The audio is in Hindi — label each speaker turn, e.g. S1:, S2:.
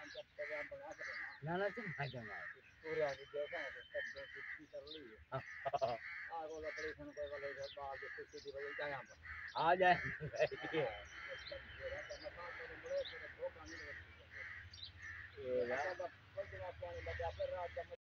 S1: ना ना तुम भाई जाना पूरे आगे देखा है तो सब जो कुछ कर ली है आगो ऑपरेशन कोई वाले बाद कुछ दी वजह क्या यहां पर आ जाए ये ये यार